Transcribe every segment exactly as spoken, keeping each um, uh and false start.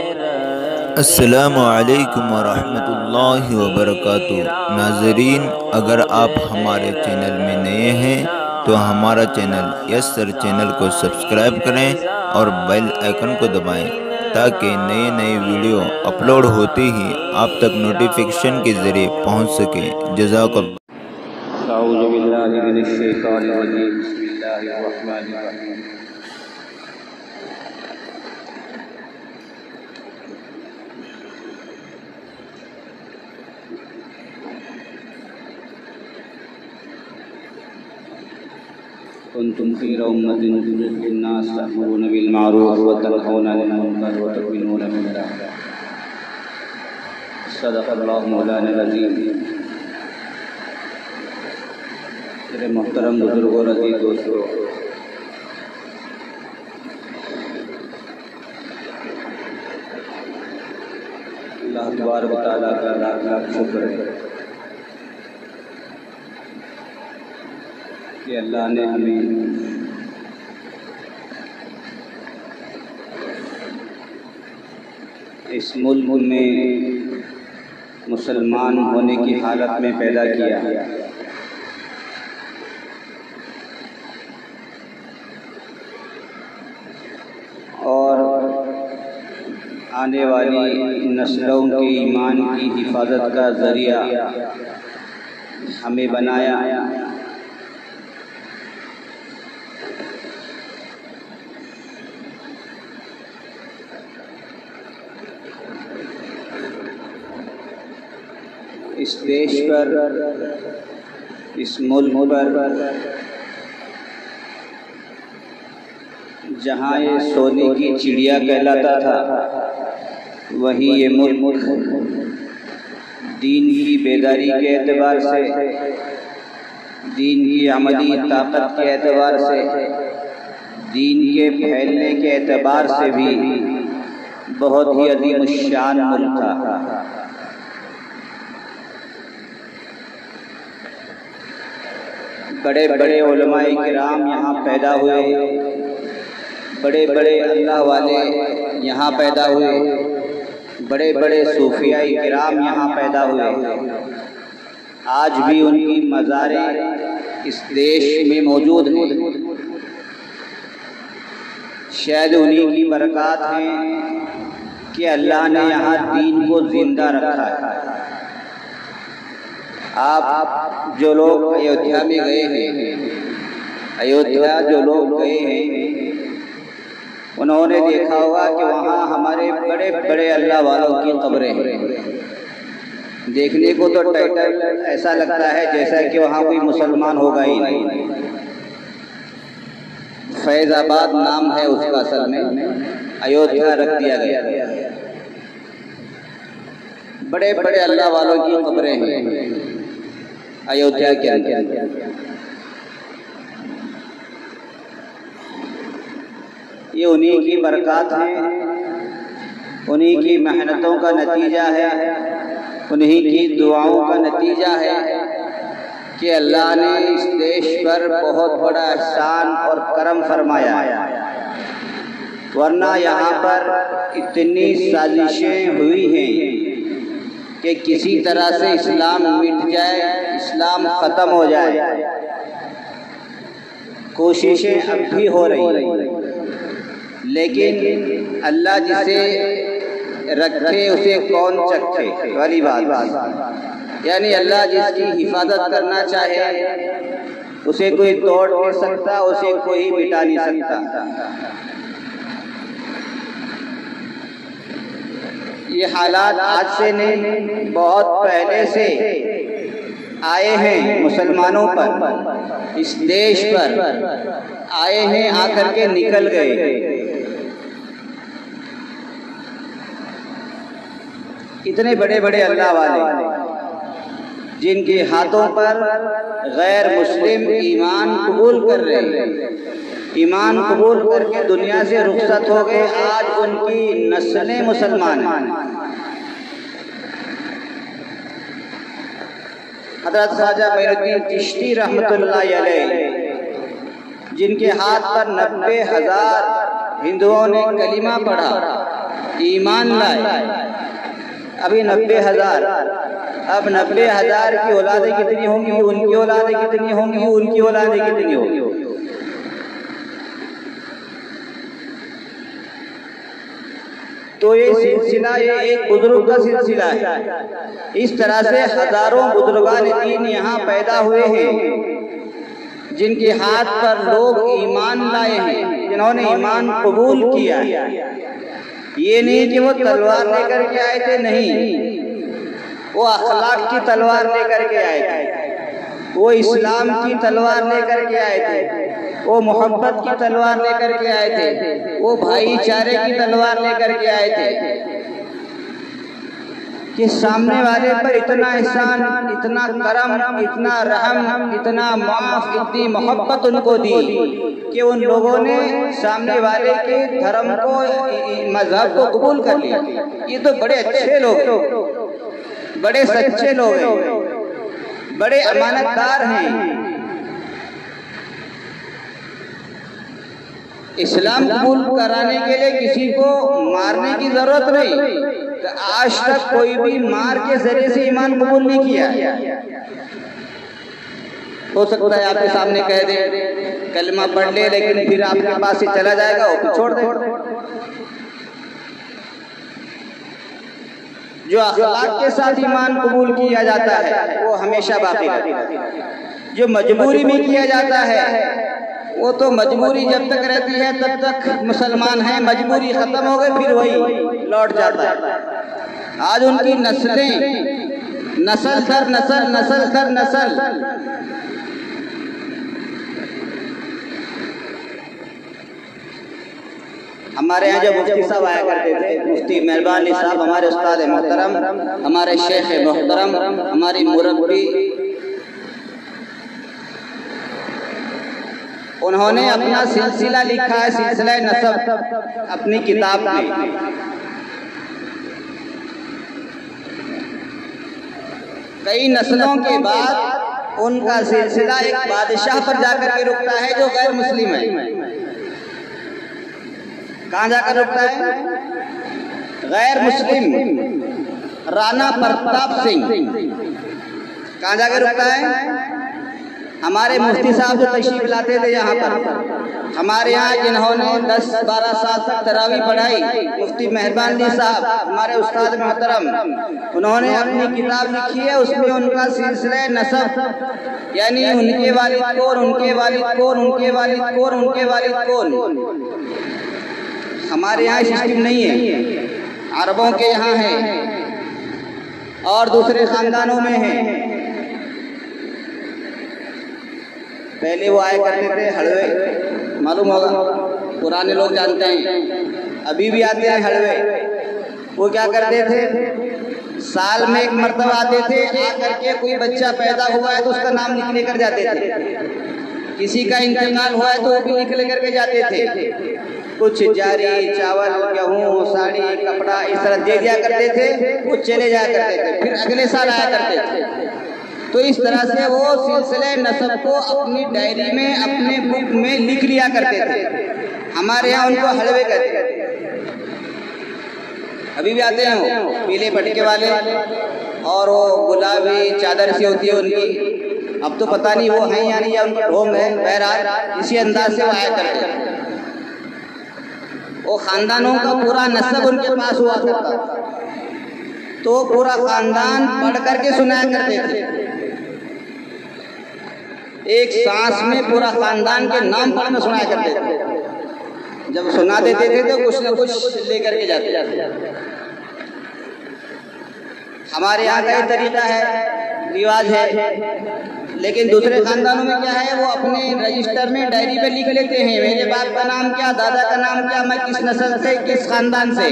अस्सलामु अलैकुम वरहमतुल्लाहि वबरकातुहू। नाज़रीन, अगर आप हमारे चैनल में नए हैं तो हमारा चैनल यस सर चैनल को सब्सक्राइब करें और बेल आइकन को दबाएं ताकि नए नए वीडियो अपलोड होते ही आप तक नोटिफिकेशन के ज़रिए पहुंच सके। जज़ाकल्लाह। अऊज़ु बिल्लाहि मिनश शैतानिर रजीम। बिस्मिल्लाहिर रहमानिर रहीम। कुंतुम खैरा उम्मतिन उखरिजत लिन्नास तअमुरूना बिल मारूफ व तनहौना अनिल मुनकर व तु'मिनूना बिल्लाह। सदक़ल्लाहु मौलाना अज़ीम। मेरे मोहतरम बुजुर्गों और अज़ीज़ दोस्तों, अल्लाह तबारक व तआला का लाख लाख शुक्र है कि अल्लाह ने हमें इस मुल्क में मुसलमान होने की हालत में पैदा किया और आने वाली नस्लों के ईमान की हिफाजत का ज़रिया हमें बनाया। इस देश पर, इस मुल्क पर जहाँ ये सोने की चिड़िया कहलाता था, वहीं ये मुल्क दीन की बेदारी के एतबार से, दीन की अमली ताकत के एतबार से, दीन के फैलने के एतबार से भी बहुत ही अजीम शान मुल्क था। बड़े बड़े उलमाए किराम यहाँ पैदा हुए, बड़े बड़े अल्लाह वाले यहाँ पैदा हुए, बड़े बड़े सूफिया किराम यहाँ पैदा हुए। आज भी उनकी मज़ारें इस देश में मौजूद हैं। शायद उन्हीं की बरक़ात हैं कि अल्लाह ने यहाँ दीन को ज़िंदा रखा है। आप जो लोग अयोध्या में गए हैं, अयोध्या जो लोग गए हैं, उन्होंने देखा होगा कि वहाँ हमारे बड़े बड़े अल्लाह वालों की कब्रें हैं। देखने को तो टाइटल ऐसा लगता है जैसा कि वहाँ कोई मुसलमान होगा ही नहीं। फैज़ाबाद नाम है उसका, असल में अयोध्या रख दिया गया। बड़े बड़े अल्लाह वालों की कब्रें हैं अयोध्या के अंदर। ये उन्हीं की बरक़ात हैं, उन्हीं की मेहनतों का नतीजा है, उन्हीं की दुआओं का नतीजा है कि अल्लाह ने इस देश पर बहुत बड़ा एहसान और करम फरमाया है। वरना यहाँ पर इतनी साजिशें हुई हैं कि किसी तरह से इस्लाम मिट जाए, इस्लाम ख़त्म हो जाए। कोशिशें अब भी हो रही, लेकिन अल्लाह जिसे रखे उसे कौन चखे वाली बात। यानी अल्लाह जिसकी हिफाजत करना चाहे उसे कोई तोड़ नहीं सकता, उसे कोई मिटा नहीं सकता। ये हालात आज से नहीं, बहुत पहले से आए हैं मुसलमानों पर, इस देश पर आए हैं, आकर के निकल गए। इतने बड़े बड़े अल्लाह वाले जिनके हाथों पर गैर मुस्लिम ईमान कबूल कर रहे हैं, ईमान कबूल करके दुनिया से रुखसत हो गए, आज उनकी नस्लें मुसलमान हैं। हज़रत ख्वाजा मोइनुद्दीन चिश्ती रहमतुल्लाह अलैह, जिनके हाथ पर नब्बे हजार हिंदुओं ने कलिमा पढ़ा, ईमान लाए। अभी नब्बे हजार अब नब्बे हजार की औलादें कितनी होंगी, उनकी औलादें कितनी होंगी, उनकी औलादें कितनी होंगी। तो ये सिलसिला ये एक बुजुर्ग का सिलसिला है। इस तरह से हजारों बुजुर्गान दीन यहाँ पैदा हुए हैं जिनके हाथ पर लोग ईमान लाए हैं, जिन्होंने ईमान कबूल किया। ये नहीं कि वो तलवार लेकर के आए थे, नहीं, वो अखलाक की तलवार लेकर के आए थे, वो इस्लाम की तलवार लेकर के आए थे, वो मोहब्बत की तलवार लेकर के आए थे, वो भाईचारे की तलवार लेकर के आए थे कि सामने वाले पर इतना एहसान, इतना करम, इतना रहम, इतना माफ, इतनी मोहब्बत उनको दी कि उन लोगों ने सामने वाले के धर्म को, मजहब को कबूल कर लिया। ये तो बड़े अच्छे लोग, बड़े सच्चे लोग हैं, बड़े अमानतदार हैं। इस्लाम कबूल कराने के लिए किसी को मारने की जरूरत नहीं। तो आज तक कोई भी मार के जरिए से ईमान कबूल नहीं किया। हो सकता है आपके सामने कह दे कलमा पढ़ ले, लेकिन फिर आपके पास से चला जाएगा, वो छोड़ दे। जो अखलाक के साथ ईमान कबूल किया जाता है वो हमेशा बाकी रहता है। जो मजबूरी में किया जाता है वो तो मजबूरी जब तक रहती है तब तक मुसलमान है, मजबूरी खत्म हो गई फिर वही लौट जाता है। आज उनकी नस्लें नस्ल दर नस्ल नस्ल दर नस्ल हमारे यहाँ जो मुफ्ती साहब आया करते थे, मुफ्ती मेहरबानी साहब, हमारे उस्ताद मोहतरम, हमारे शेख मोहतरम, हमारी मुरब्बी, उन्होंने अपना सिलसिला लिखा है, सिलसिला नसब, अपनी किताब में। कई नस्लों के बाद उनका सिलसिला एक बादशाह पर जाकर के रुकता है जो गैर मुस्लिम है। कहाँ जाकर रुकता है? गैर मुस्लिम राणा प्रताप सिंह। कहाँ जाकर रुकता है? हमारे मुफ्ती साहब जो तशरीफ लाते थे यहाँ पर, हमारे यहाँ जिन्होंने दस बारह साल तक तरावी पढ़ाई, मुफ्ती मेहरबानी साहब, हमारे उस्ताद मोहतरम, उन्होंने अपनी किताब लिखी है, उसमें उनका सिलसिला नसब, यानी उनके वालिद कौन, उनके वालिद कौन, उनके वालिद कौन, उनके वालिद कौन। हमारे यहाँ सिस्टम नहीं है, अरबों के यहाँ है और दूसरे खानदानों में है। पहले वो आया करते थे हड़वे, मालूम होगा, पुराने लोग जानते हैं, अभी भी आते हैं हड़वे। वो क्या करते थे, साल में एक मर्तबा आते थे, आकर के कोई बच्चा पैदा हुआ है तो उसका नाम लिख लेकर जाते थे, किसी का इंतकाल हुआ है तो वो भी लिख लेकर के जाते थे। कुछ जारी, चावल, गेहूँ, साड़ी, कपड़ा इस तरह दे दिया करते थे, वो चले जाया करते थे, फिर अगले साल आया करते थे। तो इस तरह से वो सिलसिले नसब को अपनी डायरी में, अपने बुक में लिख लिया करते थे। हमारे यहाँ उनको हलवे कहते हैं, अभी भी आते हैं वो पीले पटके वाले, और वो गुलाबी चादर सी होती है उनकी। अब तो पता नहीं वो हैं या नहीं, या उनका ढोंग है, बहरहाल इसी अंदाज से वो आया करते हैं। वो खानदानों का पूरा नस्ब उनके पास हुआ करता, तो पूरा खानदान पढ़ करके सुनाया करते थे। एक सांस में पूरा खानदान के नाम पढ़ना सुनाया करते थे। जब सुना देते थे तो कुछ न कुछ लेकर के जाते जाते। हमारे यहाँ का ये तरीका है, रिवाज है, लेकिन दूसरे खानदानों में क्या है, वो अपने रजिस्टर में, डायरी पे लिख लेते हैं, मेरे बाप का नाम क्या, दादा का नाम क्या, मैं किस नस्ल से, किस खानदान से।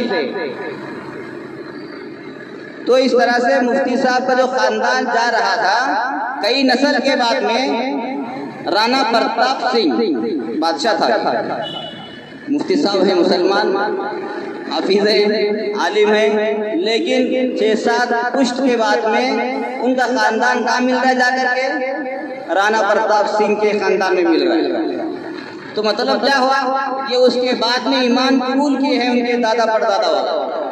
तो इस तरह से मुफ्ती साहब का जो खानदान जा रहा था, कई नस्ल के बाद में राणा प्रताप सिंह बादशाह था। मुफ्ती साहब है मुसलमान, हाफिज है, आलिम है, लेकिन छह सात पुश्त के बाद में उनका खानदान कहाँ मिल रहा है जाकर के? राणा प्रताप सिंह के खानदान में मिल रहा है। तो मतलब क्या हुआ, ये उसके बाद में ईमान कबूल किए हैं उनके दादा परदादा वाला।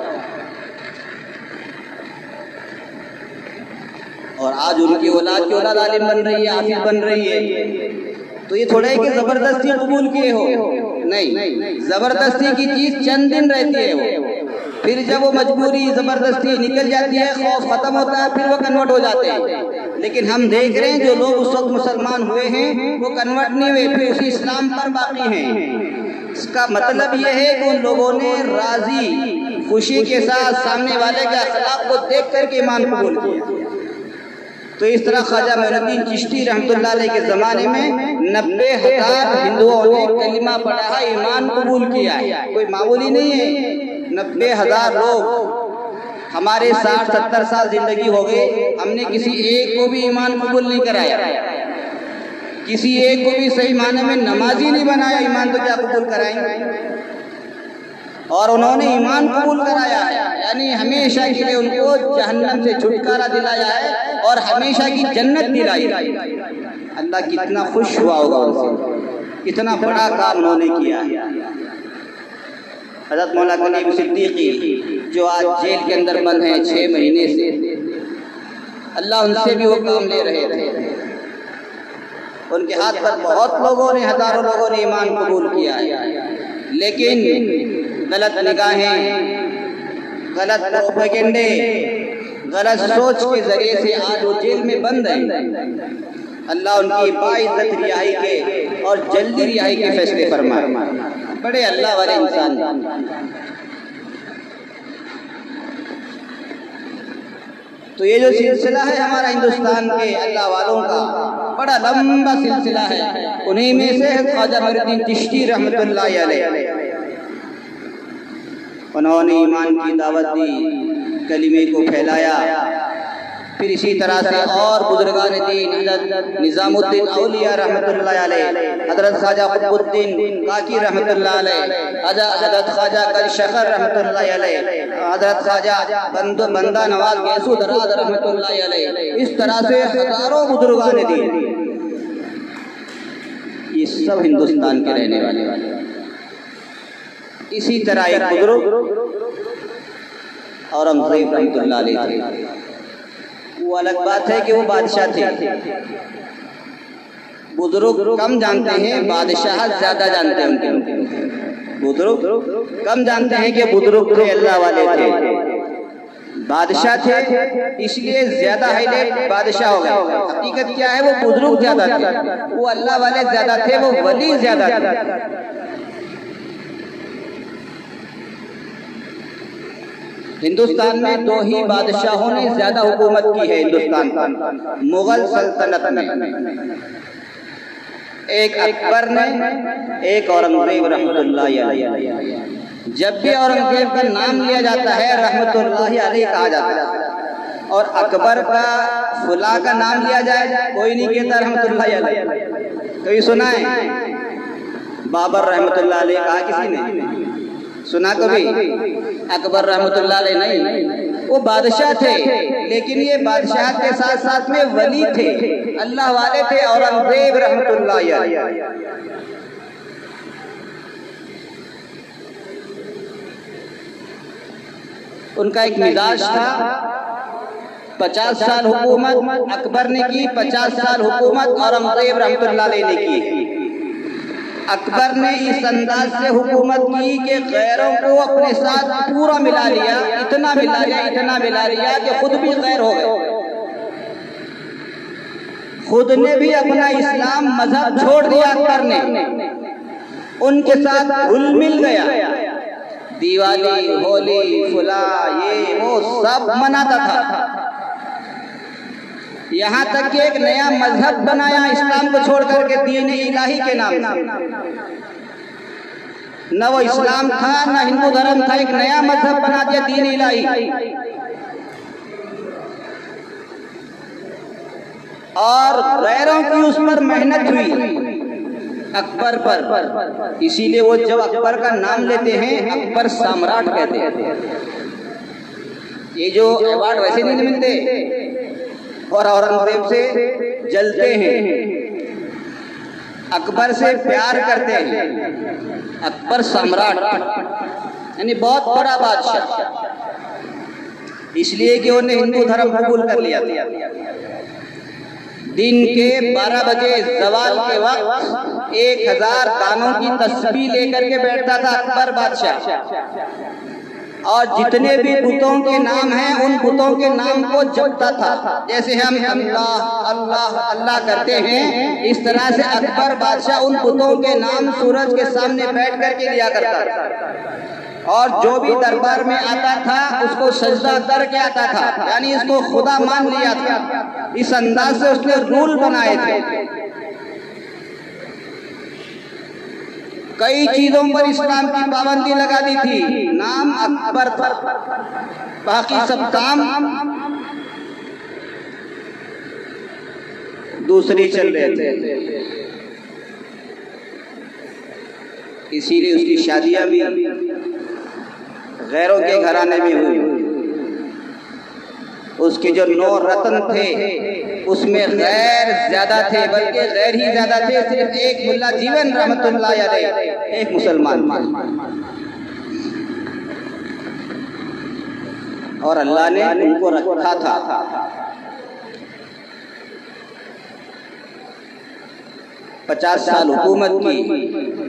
आज उनकी औलाद की औलाद आलिम बन रही है, हाफिज बन रही है। तो ये थोड़ा है कि जबरदस्ती कबूल किए हो, नहीं, जबरदस्ती की चीज चंद दिन रहती है वो, फिर जब वो मजबूरी जबरदस्ती निकल जाती है, खौफ खत्म होता है, फिर वो कन्वर्ट हो जाते हैं। लेकिन हम देख रहे हैं जो लोग उस वक्त मुसलमान हुए हैं वो कन्वर्ट नहीं हुए, फिर उसी इस्लाम पर बाकी हैं। इसका मतलब ये है कि उन लोगों ने राजी खुशी के साथ सामने वाले के अखलाक को देख करके ईमान कबूल किया। तो इस तरह ख्वाजा मोइनुद्दीन चिश्ती रहमतुल्लाह अलैह के ज़माने में नब्बे हजार हिंदुओं ने कलिमा पढ़ा, ईमान कबूल किया है। कोई मामूली नहीं है, नब्बे हजार लोग। हमारे साठ सत्तर साल जिंदगी हो गए, हमने किसी एक को भी ईमान कबूल नहीं कराया, किसी एक को भी सही माने में नमाजी नहीं बनाया, ईमान तो क्या कबूल कराएंगे। और उन्होंने ईमान कबूल कराया, यानी हमेशा के लिए उनको जहन्नम से छुटकारा दिलाया है और हमेशा की जन्नत दिलाई। अल्लाह कितना खुश हुआ होगा उनसे, कितना बड़ा काम उन्होंने किया है। हज़रत मौला कलीम सिद्दीकी जो आज जेल के अंदर बंद हैं छः महीने से, अल्लाह उनसे भी वो काम ले रहे थे। उनके हाथ पर बहुत लोगों ने, हजारों लोगों ने ईमान कबूल किया है, लेकिन गलत निगाहें, गलत प्रोपेगेंडे, गलत सोच के जरिए से आज वो जेल में बंद है। अल्लाह उनकी बाइज्जत रिहाई के और जल्दी रिहाई के फैसले फरमाए। बड़े अल्लाह वाले इंसान। तो ये जो सिलसिला है हमारा हिंदुस्तान के अल्लाह वालों का, बड़ा लंबा सिलसिला है। उन्हीं में से ख्वाजा मोइनुद्दीन चिश्ती रहमतुल्लाह अलैह, उन्होंने ईमान की दावत दी, कलिमे को फैलाया। फिर इसी तरह से और बुजुर्गान दीन, हज़रत निज़ामुद्दीन औलिया रहमतुल्लाह अलैह, हज़रत ख्वाजा कुतुबुद्दीन काकी रहमतुल्लाह अलैह, हज़रत ख्वाजा कलशखर रहमतुल्लाह अलैह, हज़रत ख्वाजा बंदो बंदा नवाज गैसू दराज रहमतुल्लाह अलैह, इस तरह से हजारों बुजुर्गान दीन, ये सब हिंदुस्तान के रहने वाले। इसी तरह एक बुजुर्ग औरंगजेब रहमतुल्लाह अलैह थे। वो अलग बात है कि वो बादशाह थे। बुजुर्ग कम जानते हैं, बादशाह ज्यादा जानते हैं उनके। बुजुर्ग कम जानते हैं कि बुजुर्ग थे, अल्लाह वाले थे, बादशाह थे, इसलिए ज्यादा हाईलाइट बादशाह हो गए। हकीकत क्या है, वो बुजुर्ग ज्यादा थे, वो अल्लाह वाले ज्यादा थे, वो वली ज्यादा थे। हिंदुस्तान में दो ही बादशाहों ने ज्यादा हुकूमत की है हिंदुस्तान पर, मुगल सल्तनत में, एक अकबर ने, एक औरंगजेब रहमतुल्लाह अलैह। जब भी औरंगजेब का नाम लिया जाता है रहमतुल्लाह अलैह कहा जाता है, और अकबर का फुला का नाम लिया जाए कोई नहीं कहता रहमतुल्लाह अलैह। तो ये सुना है बाबर रहमतुल्लाह अलैह कहा किसी ने? सुना कभी? अकबर रहमतुल्लाह अलैह नहीं, वो बादशाह थे, लेकिन ये बादशाह के साथ साथ में वली थे, अल्लाह वाले थे। औरंगजेब रहमतुल्लाह अलैह उनका एक मिजाज था, पचास साल हुकूमत अकबर ने की, पचास साल हुकूमत औरंगजेब रहमतुल्लाह अलैह ने की। अकबर ने इस अंदाज से हुकूमत की कि गैरों को अपने साथ पूरा मिला लिया, इतना मिला लिया, इतना मिला लिया कि खुद भी गैर हो गए, खुद ने भी अपना इस्लाम मजहब छोड़ दिया। अकबर ने उनके साथ घुल मिल गया, दिवाली, होली, फुला, ये वो सब मनाता था। यहाँ तक कि एक नया मजहब बनाया इस्लाम को छोड़ करके, दीन इलाही के नाम। न वो इस्लाम था न हिंदू धर्म था, एक नया मजहब बना दिया, दीन इलाही। और गैरों की उस पर मेहनत हुई अकबर पर, इसीलिए वो जब अकबर का नाम लेते हैं अकबर सम्राट कहते हैं। ये जो अवार्ड वैसे नहीं मिलते, और औरंगजेब से जलते हैं, अकबर से प्यार करते हैं। अकबर सम्राट यानी बहुत बड़ा बादशाह, इसलिए कि उन्हें हिंदू धर्म कबूल कर लिया। दिन के बारह बजे जवाल के वक्त एक हजार दानों की तस्बीह लेकर के बैठता था अकबर बादशाह, और जितने भी बुतों के नाम हैं उन बुतों के नाम को जपता था। जैसे हम अल्लाह अल्लाह अल्लाह करते हैं, इस तरह से अकबर बादशाह उन बुतों के नाम सूरज के सामने बैठ करके लिया करता था, और जो भी दरबार में आता था उसको सजदा करके आता था, यानी इसको खुदा मान लिया था। इस अंदाज से उसने रूल बनाए थे। कई चीजों पर इस्लाम की पाबंदी लगा दी थी, नाम अकबर था, बाकी सब काम दूसरी चल रहे थे। इसीलिए उसकी शादियां भी गैरों के घराने में हुई। उसके जो नौ रत्न थे उसमें गैर ज्यादा थे, बल्कि गैर ही ज्यादा थे। सिर्फ एक मुल्ला जीवन रहमतुल्लाह अलैह एक मुसलमान, और अल्लाह ने उनको रखा था। पचास साल हुकूमत की,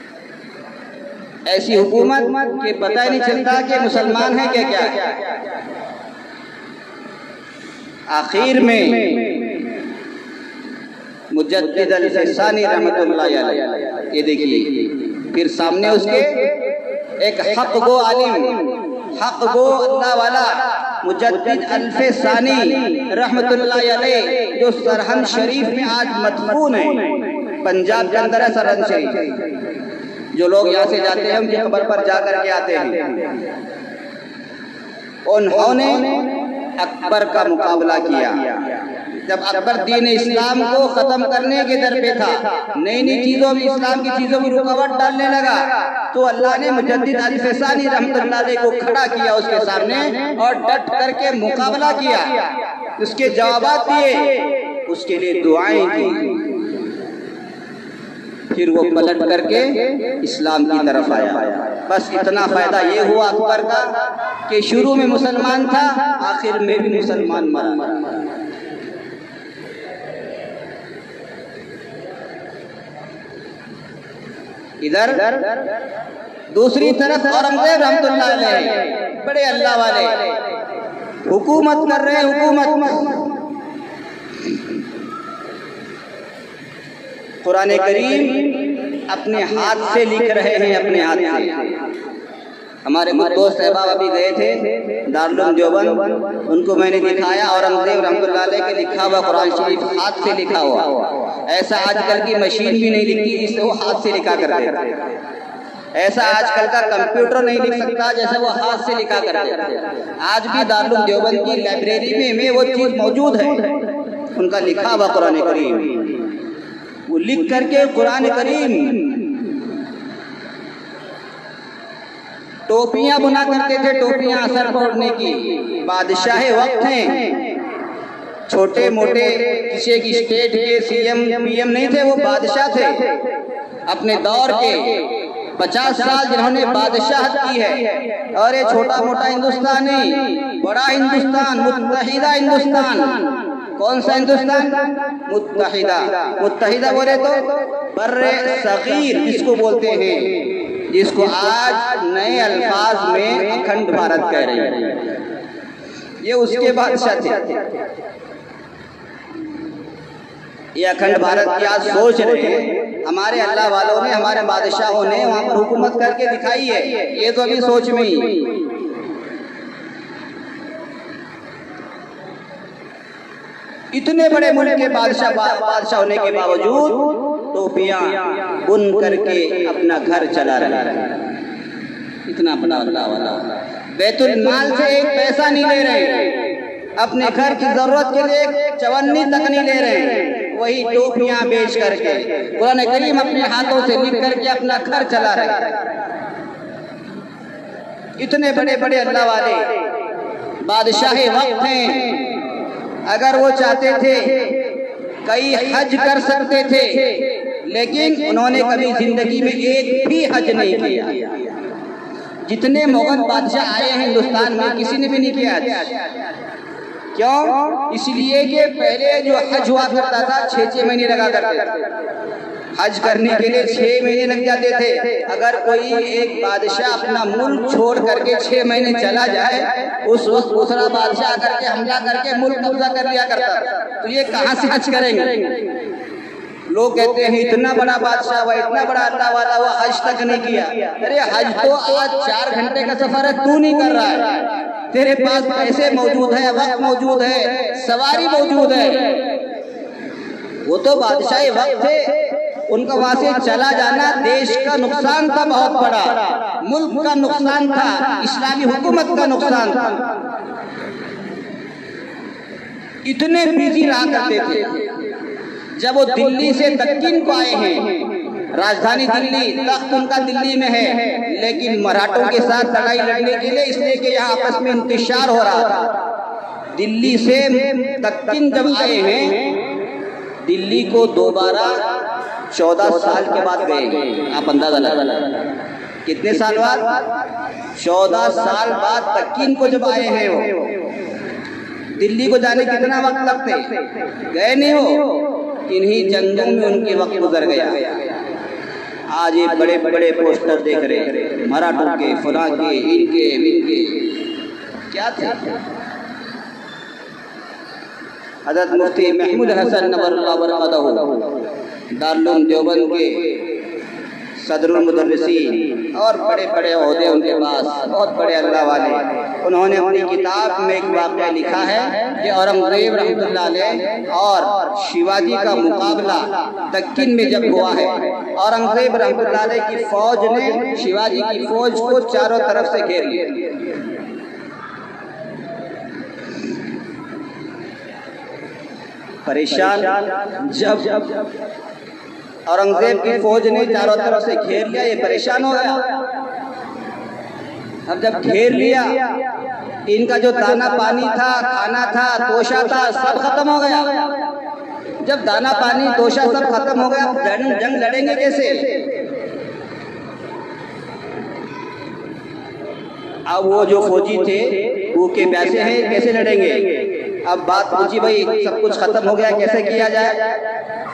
ऐसी हुकूमत के पता ही नहीं चलता कि मुसलमान है क्या क्या। आखिर में मुजद्दिद अल-फिसानी रहमतुल्लाह अलैह, ये देखिए, फिर सामने उसके एक हक गो आलिम, हक गो अल्लाह वाला मुजद्दिद अल-फिसानी रहमतुल्लाह अलैह, जो सरहंद शरीफ में आज मदफून है, पंजाब के अंदर है सरहंद शरीफ। जो लोग यहाँ से जाते हैं उनकी खबर पर जा करके आते हैं। उन्होंने अकबर का मुकाबला किया। जब अकबर दीन इस्लाम को खत्म करने के दर पे था, नई नई चीजों में, इस्लाम की चीजों में रुकावट डालने लगा, तो अल्लाह ने मुजद्दिद अल-फिसानी रहमतुल्लाह अलैह को खड़ा किया उसके सामने, और डट करके मुकाबला किया, उसके जवाब दिए, उसके लिए दुआएं दी। फिर वो पलट करके इस्लाम की तरफ आया। बस इतना फायदा ये हुआ अकबर का कि शुरू में मुसलमान था, आखिर में भी मुसलमान मरा। इधर दूसरी तरफ औरंगजेब रहमतुल्लाह अलैह, बड़े अल्लाह वाले, हुकूमत कर रहे, हुकूमत। कुरान करीम अपने हाथ से लिख रहे हैं, अपने हाथ से। हमारे दोस्त अहबाब अभी गए थे दारुल देवबंद, उनको मैंने दिखाया औरंगजेब रहमतुल्लाह अलैह के लिखा हुआ कुरान शरीफ, हाथ से लिखा हुआ। ऐसा आजकल की मशीन भी नहीं लिखती जिससे वो हाथ से लिखा करते, ऐसा आजकल का कंप्यूटर नहीं लिख सकता जैसे वो हाथ से लिखा करते। आज भी दारुल देवबंद की लाइब्रेरी में, में वो चीज मौजूद है, उनका लिखा हुआ कुरान करीम। वो लिख करके कुरान करीम टोपियां बुना करते थे, टोपियां असर पड़ने की। बादशाह वक्त हैं, छोटे मोटे किसी की स्टेट के सीएम पीएम नहीं थे, वो बादशाह थे अपने दौर के। पचास साल जिन्होंने बादशाहत की है, और ये छोटा मोटा हिंदुस्तान नहीं, बड़ा हिंदुस्तान, मुत्तहिदा हिंदुस्तान। कौन सा हिंदुस्तान? मुत्तहिदा। मुत्तहिदा बोले तो बर्रे सगीर इसको बोलते हैं, जिसको आज नए अल्फाज में अखंड भारत कह रहे हैं। ये उसके बादशाह थे। ये अखंड भारत की आज सोच रहे हैं, हमारे अल्लाह वालों ने, हमारे बादशाहों ने वहां पर हुकूमत करके दिखाई है। ये तो अभी सोच में ही। इतने बड़े मुल्क के बादशाह बादशाह होने के बावजूद टोपियां बुन करके अपना घर चला रहे हैं। इतना बड़ा अल्लाह वाला, बैतुल माल से एक पैसा नहीं ले रहे, अपने घर की जरूरत के लिए एक चवन्नी तक नहीं ले रहे, वही टोपियां बेच करके कुरान करीम अपने हाथों से लिख करके अपना घर चला रहे। इतने बड़े बड़े अल्लाह वाले बादशाह वक्त हैं। अगर वो चाहते थे कई हज कर सकते थे, लेकिन उन्होंने कभी जिंदगी में एक भी हज नहीं किया। जितने मुगल बादशाह आए हैं हिंदुस्तान में, किसी ने भी नहीं किया। क्यों? इसलिए कि पहले जो हज हुआ करता था छः छः महीने लगा करते थे। हज करने के लिए छः महीने लग जाते थे। अगर कोई एक बादशाह अपना मुल्क छोड़ करके छः महीने चला जाए, उस वक्त दूसरा बादशाह करके हमला करके मुल्क कब्जा कर लिया करता, तो ये कहाँ से हज करेंगे? लोग कहते हैं इतना बड़ा बादशाह हुआ, इतना बड़ा अल्लाह वाला हुआ, हज तक नहीं किया। अरे हज तो आज चार घंटे का सफर है, तू नहीं कर रहा है। तेरे पास पैसे मौजूद है, वक्त मौजूद है, सवारी मौजूद है। वो तो बादशाह वक्त थे, उनका वहां से चला जाना देश का नुकसान था, बहुत बड़ा मुल्क का नुकसान था, इस्लामी हुकूमत का नुकसान था। इतने बिजी रहा करते थे। जब वो दिल्ली से दक्कन को आए हैं, राजधानी दिल्ली, तख्त उनका दिल्ली में है, लेकिन मराठों के साथ लड़ाई लड़ने के लिए, इसलिए कि यहाँ आपस में इंतशार हो रहा था। दिल्ली से दक्कन जब आए हैं, दिल्ली को दोबारा चौदह साल के बाद गए। आप अंदाजा लगा कितने साल बाद? चौदह साल बाद दक्कन को जब आए हैं, वो दिल्ली को जाने कितना वक्त लगते? गए नहीं हो, इन्हीं जंगों में उनके वक्त गुजर गया। आज ये बड़े बड़े पोस्टर देख रहे, मराठों के, फला के, इनके इनके, क्या थे? हज़रत मुफ्ती महमूद हसन नव्वरल्लाहु बरकातहू दारुल देवबंद के सदरुल मुदर्रिसीन और बड़े बड़े ओहदे उनके पास, बहुत बड़े अल्लाह वाले। उन्होंने अपनी किताब में एक वाक़या लिखा है कि औरंगजेब रहमतुल्लाह अलैह और शिवाजी का मुकाबला दक्कन में जब हुआ है, औरंगजेब रहमतुल्लाह अलैह की फौज ने शिवाजी की फौज को चारों तरफ से घेर लिया। परेशान जब औरंगजेब की फौज ने चारों तरफ से घेर लिया, ये परेशान हो गया। अब जब घेर लिया, इनका जो दाना पानी था, खाना था, तोशा था, सब खत्म हो गया। जब दाना पानी तोशा सब खत्म हो गया, जंग जंग लड़ेंगे कैसे? अब वो जो फौजी थे वो के प्यासे हैं, कैसे लड़ेंगे? अब बात पूछी, भाई सब कुछ खत्म हो गया, कैसे किया जाए?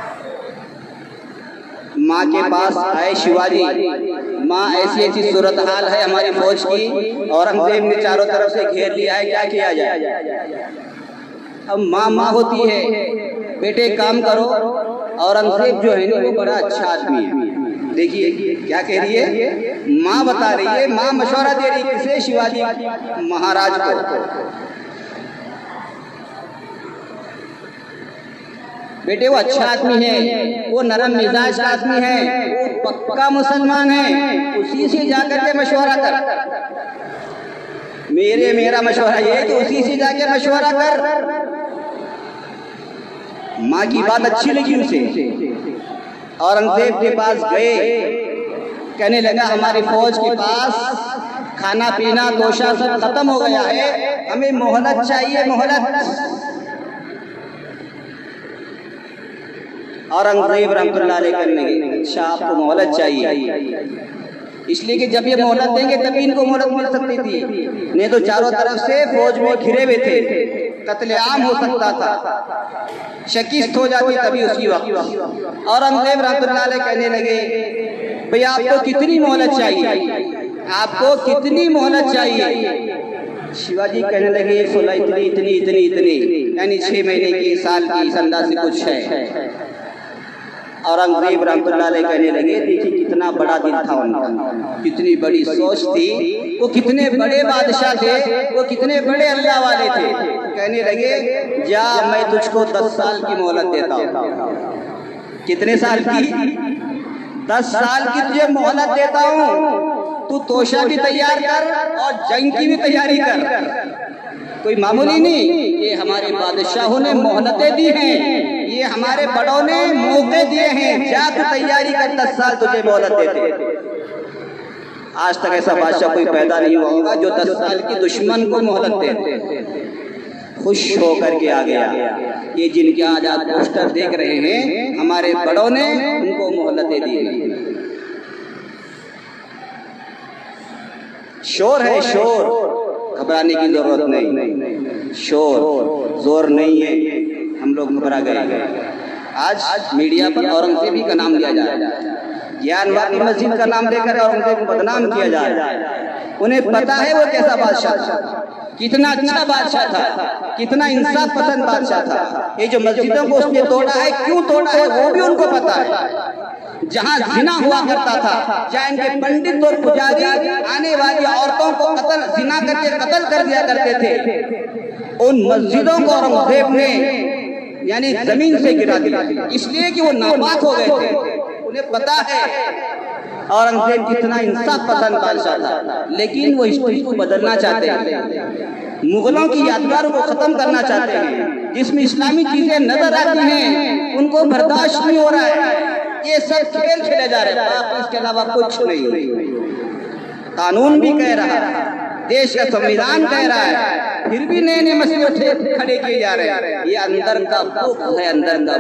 माँ के पास आए शिवाजी, माँ ऐसी ऐसी सूरत हाल है हमारी फौज की, औरंगजेब ने चारों तरफ से घेर लिया है, क्या किया जाए? अब माँ माँ होती है, बेटे काम करो। औरंगजेब जो है ना वो बड़ा अच्छा आदमी है। देखिए क्या कह रही है, माँ बता रही है, माँ मशवरा दे रही है किसे? शिवाजी महाराज को। बेटे वो अच्छा आदमी है, वो नरम मिजाज का आदमी है, वो पक्का मुसलमान है, उसी से जाकर के मशवरा कर। मेरे मेरा मशवरा ये कि उसी से जाके मशवरा कर। माँ की बात अच्छी लगी उसे। औरंगजेब के पास गए, कहने लगा हमारी फौज के पास खाना पीना तोशा सब खत्म हो गया है, हमें मोहलत चाहिए, मोहलत। औरंगजेब रहमतुल्लाह अलैह करने लगे, अच्छा आपको मोहलत चाहिए, इसलिए कि जब ये मोहलत देंगे तभी इनको मोहलत मिल सकती थी, नहीं तो चारों तरफ से फौज में घिरे हुए थे, कत्लेआम हो सकता था, शिकस्त हो जाती तभी उसकी वक्त। औरंगजेब रहमतुल्लाह अलैह कहने लगे, भैया आपको कितनी मोहलत चाहिए, आपको कितनी मोहलत चाहिए? शिवाजी कहने लगे फुला इतनी इतनी इतनी इतनी, यानी छह महीने की, साल की, इस अंदाज से कुछ है। औरंगजेब रहमतुल्लाह अलैह कहने लगे, देखिए कितना बड़ा दिल था उनका, कितनी बड़ी सोच थी, वो कितने बड़े बादशाह थे, वो कितने बड़े अल्लाह वाले थे। कहने लगे जा मैं तुझको दस साल की मोहलत देता हूँ। कितने साल की? दस साल की तुझे मोहलत देता हूँ, तू तोशा भी तैयार कर और जंग की भी तैयारी कर। कोई मामूली नहीं, ये हमारे बादशाहों ने मोहलतें दी हैं, ये हमारे बड़ों ने मौके दिए हैं, जा तू तैयारी कर, दस साल तुझे मोहलत देते। आज तक ऐसा बादशाह कोई पैदा नहीं हुआ होगा जो दस साल की दुश्मन को मोहलत देते। खुश होकर के आ गया। ये जिनके आज आप पोस्टर देख रहे हैं, हमारे बड़ों ने उनको मोहलतें दी हैं। शोर है शोर, घबराने की जरूरत नहीं, शोर जोर नहीं है, हम लोग घबरा गए। आज मीडिया पर औरंगजेबी का नाम लिया जा रहा है, ज्ञानवापी मस्जिद का नाम लेकर औरंगजेब को बदनाम किया जा रहा है। उन्हें पता है वो कैसा बादशाह था, कितना अच्छा बादशाह था, कितना इंसाफ पसंद बादशाह था। ये जो मस्जिदों को उसने तोड़ा है, क्यों तोड़ा है वो भी उनको पता है। जहाँ जिना हुआ करता था, जहाँ इनके पंडित और पुजारी आने वाली औरतों को कत्ल जिना करके कत्ल कर दिया करते थे, उन मस्जिदों को औरंगजेब ने यानी जमीन से गिरा दिया, इसलिए कि वो नापाक हो गए थे। उन्हें पता है औरंगजेब कितना इंसाफ पसंद बादशाह था, लेकिन वो हिस्ट्री को बदलना चाहते हैं, मुगलों की यादगारों को खत्म करना चाहते हैं। जिसमें इस्लामी चीजें नजर आती हैं उनको बर्दाश्त नहीं हो रहा है। ये सब खेल खेले जा रहे हैं, इसके अलावा कुछ नहीं। कानून भी कह रहा है, देश का संविधान कह रहा है, फिर भी नए नए मसले खड़े किए जा रहे हैं। ये अंदर का बुख है, अंदर का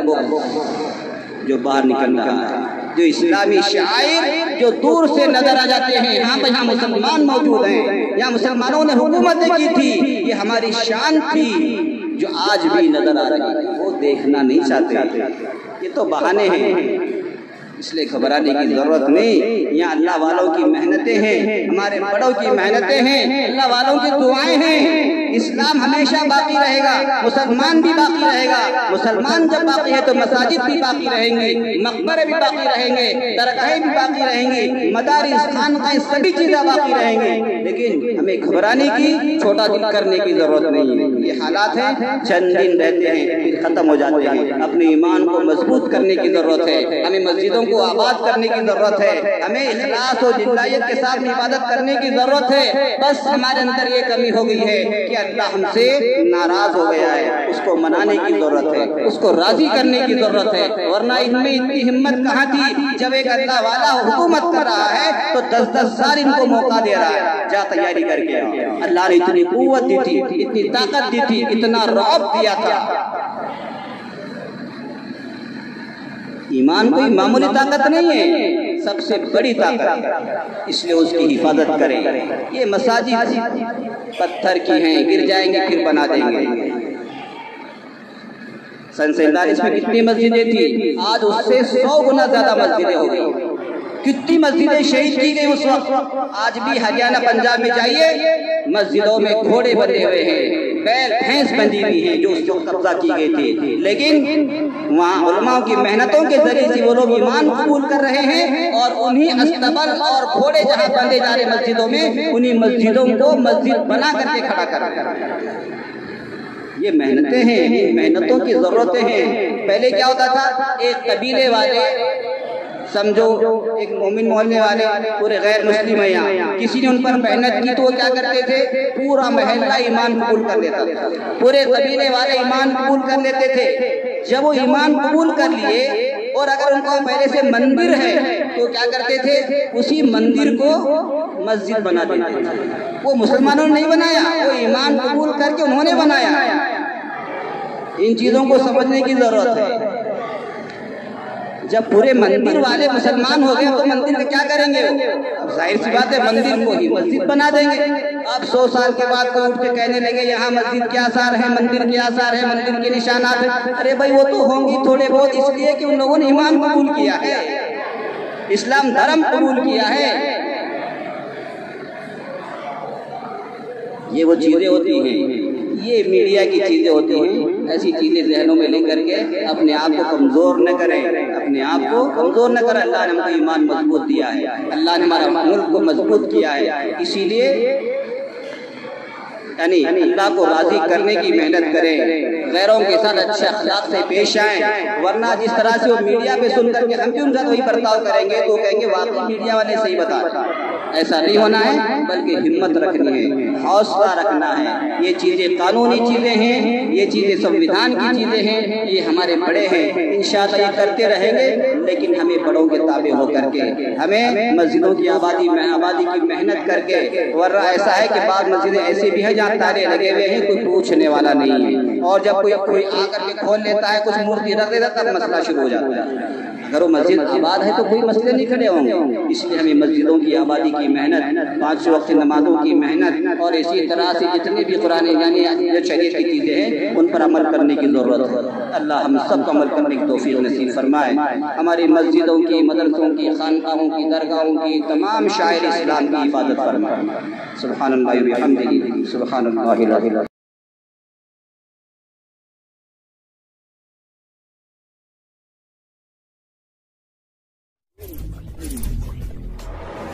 बुख जो बाहर निकल रहा है। जो इस्लामी शायर जो दूर से नजर आ जाते हैं, यहाँ पर यहाँ मुसलमान मौजूद हैं, यहाँ मुसलमानों ने हुकूमत की थी, ये हमारी शान थी, जो आज भी नजर आ रही है, वो देखना नहीं चाहते। ये तो बहाने हैं, इसलिए घबराने की जरूरत नहीं। यहाँ अल्लाह वालों की मेहनतें हैं, हमारे बड़ों की मेहनतें हैं, अल्लाह वालों की दुआएं हैं। इस्लाम हमेशा बाकी रहेगा, मुसलमान भी बाकी रहेगा। मुसलमान जब बाकी है तो मसाजिद भी बाकी रहेंगे, मकबरे भी बाकी रहेंगे, दरगाहें भी बाकी रहेंगी, मदारिस खानकाएं सभी चीजें बाकी रहेंगी। लेकिन हमें घबराने की, छोटा दिल करने की जरूरत नहीं है। ये हालात है, चंद दिन रहते हैं फिर खत्म हो जाते हैं। अपने ईमान को मजबूत करने की जरूरत है, हमें मस्जिदों को आबाद करने की जरूरत है, हमें इखलास और जिंदायत के साथ इबादत करने की जरूरत है। बस हमारे अंदर ये कमी हो गई है कि अल्लाह हमसे नाराज हो गया है, उसको मनाने की जरूरत है, उसको राजी करने की जरूरत है। वरना इनमें इतनी हिम्मत कहाँ थी? जब एक अल्लाह वाला हुकूमत कर रहा है तो दस दस साल इनको मौका दे रहा है, जा तैयारी करके। अल्लाह ने इतनी कुव्वत दी थी, इतनी ताकत दी थी, इतना रौब दिया था। ईमान कोई मामूली ताकत नहीं है, सबसे बड़ी ताकत, इसलिए उसकी हिफाजत करें। ये मसाजिद पत्थर की हैं, गिर जाएंगे फिर बना देंगे। सन सैंतालीस में कितनी मस्जिदें थी, आज उससे सौ गुना ज्यादा मस्जिदें हो गई। कितनी मस्जिदें शहीद की गई उस वक्त। आज भी हरियाणा पंजाब में जाइए, मस्जिदों में घोड़े बंधे हुए हैं, बैल भैंस बंधी हुई है जो उस वक्त कब्जा की गई थी। लेकिन वहाँ उलमाओं की मेहनतों के जरिए से वो लोग ईमान कबूल कर रहे हैं, और उन्हीं अस्तबल और घोड़े जहाँ बंधे जा रहे मस्जिदों में, उन्हीं मस्जिदों को मस्जिद बना करके खड़ा कर रहे हैं। ये मेहनतें हैं, मेहनतों की जरूरतें हैं। पहले क्या होता था, एक कबीले वाले, समझो एक मोमिन मोहल्ले वाले, पूरे गैर मुस्लिम है, यहाँ किसी ने उन पर मेहनत की तो वो क्या करते थे, पूरा मोहल्ला ईमान कबूल कर लेता था, पूरे कबीले वाले ईमान कबूल कर लेते थे। जब वो ईमान कबूल कर लिए और अगर उनको पहले से मंदिर है तो क्या करते थे, उसी मंदिर को मस्जिद बना देते थे। वो मुसलमानों ने नहीं बनाया, वो ईमान कबूल करके उन्होंने बनाया। इन चीजों को समझने की जरूरत है। जब पूरे मंदिर वाले मुसलमान हो गए तो मंदिर का क्या करेंगे? अब जाहिर सी बात है, मंदिर को ही मस्जिद बना देंगे। अब सौ साल के बाद कोई उठ के कहने लगे यहाँ मस्जिद के आसार है, मंदिर के आसार है, मंदिर के निशानात है। अरे भाई वो तो होंगी थोड़े बहुत, इसलिए कि उन लोगों ने ईमान कबूल किया है, इस्लाम धर्म कबूल किया है। ये वो चीजें होती हैं, ये मीडिया की चीजें होती हैं। ऐसी चीजें जहनों में लेकर के अपने आप को कमजोर न करें, अपने आप को कमजोर न करें। अल्लाह ने हमको ईमान मजबूत दिया है, अल्लाह ने हमारा मुल्क को मजबूत किया है, इसीलिए यानी अल्लाह को राजी करने की मेहनत करें, गैरों के साथ अच्छे अखलाक से पेश आए। वरना जिस तरह से वो मीडिया पे सुन करके हम भी उनका वही बर्ताव करेंगे तो कहेंगे वाकई मीडिया वाले सही बता रहे। ऐसा नहीं होना है, बल्कि हिम्मत रखनी है, हौसला रखना है। ये चीजें कानूनी चीजें हैं, ये चीजें संविधान की चीजें हैं, ये हमारे बड़े हैं, इंशाअल्लाह ये करते रहेंगे। लेकिन हमें बड़ों के ताबे होकर के, हमें मस्जिदों की आबादी में आबादी की मेहनत करके। वरना ऐसा है कि बाद मस्जिदें ऐसे भी है जहाँ ताले लगे हुए हैं, कोई पूछने वाला नहीं है, और जब कोई कोई आकर के खोल लेता है, कुछ मूर्ति रख देता, तब मसला शुरू हो जाता है। अगर वो मस्जिद आबाद है तो कोई मसले नहीं खड़े होंगे। इसलिए हमें मस्जिदों की आबादी की मेहनत, पांच वक्त नमाजों की मेहनत और इसी तरह से जितने भी कुरान यानी जो शरीयत की चीज़ें हैं उन पर अमल करने की ज़रूरत है। अल्लाह हम सब को अमल करने की तौफीक नसीब फरमाए। हमारी मस्जिदों की, मदरसों की, खानकाहों की, दरगाहों की, तमाम शायर इस्लाम की हिफाजत फरमाए। सुब्हानल्लाहि व बिहम्दिही, सुब्हानल्लाहि। Thank you.